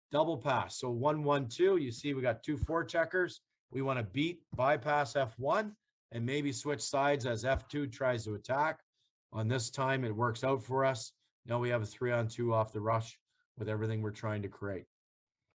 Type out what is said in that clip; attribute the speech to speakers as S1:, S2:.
S1: double pass. So 1-1-2, you see we got 2 forecheckers. We want to beat, bypass F1 and maybe switch sides as F2 tries to attack. On this time, it works out for us. Now we have a 3-on-2 off the rush with everything we're trying to create.